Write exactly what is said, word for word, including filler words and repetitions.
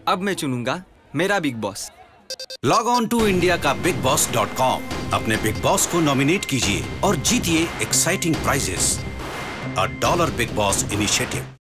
अब मैं चुनूंगा मेरा big boss. Log on to India का बिग बॉस डॉट कॉम। अपने बिग बॉस को नॉमिनेट कीजिए और जीतिए exciting prizes. A dollar big boss initiative.